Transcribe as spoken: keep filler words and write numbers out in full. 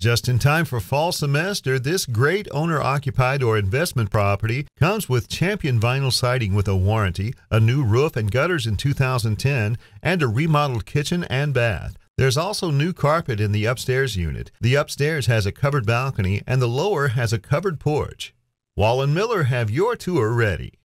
Just in time for fall semester, this great owner-occupied or investment property comes with Champion vinyl siding with a warranty, a new roof and gutters in two thousand ten, and a remodeled kitchen and bath. There's also new carpet in the upstairs unit. The upstairs has a covered balcony and the lower has a covered porch. Wall and Miller have your tour ready.